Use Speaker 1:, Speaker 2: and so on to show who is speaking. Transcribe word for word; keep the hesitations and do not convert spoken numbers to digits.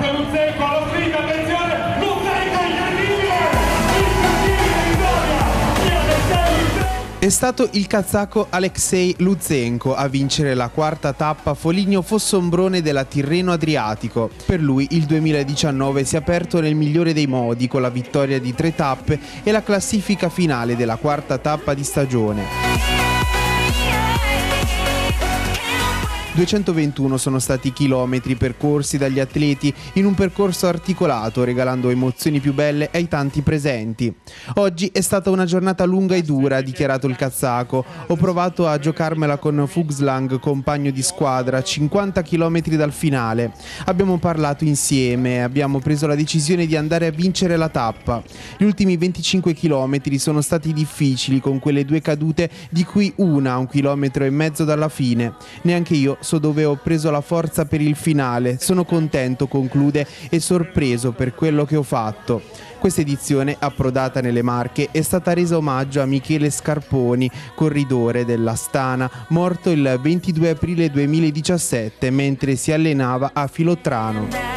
Speaker 1: Marco Luzenco allo sprint, attenzione, Luzenco incredibile, incredibile vittoria.
Speaker 2: È stato il kazako Alexei Luzenko a vincere la quarta tappa Foligno-Fossombrone della Tirreno Adriatico. Per lui il duemiladiciannove si è aperto nel migliore dei modi con la vittoria di tre tappe e la classifica finale della quarta tappa di stagione. duecentoventuno sono stati i chilometri percorsi dagli atleti in un percorso articolato, regalando emozioni più belle ai tanti presenti. Oggi è stata una giornata lunga e dura, ha dichiarato il kazako. Ho provato a giocarmela con Fuglsang, compagno di squadra, cinquanta chilometri dal finale. Abbiamo parlato insieme, abbiamo preso la decisione di andare a vincere la tappa. Gli ultimi venticinque chilometri sono stati difficili, con quelle due cadute, di cui una a un chilometro e mezzo dalla fine. Neanche io so dove ho preso la forza per il finale. Sono contento, conclude, e sorpreso per quello che ho fatto. Questa edizione, approdata nelle Marche, è stata resa omaggio a Michele Scarponi, corridore dell'Astana, morto il ventidue aprile duemiladiciassette mentre si allenava a Filottrano.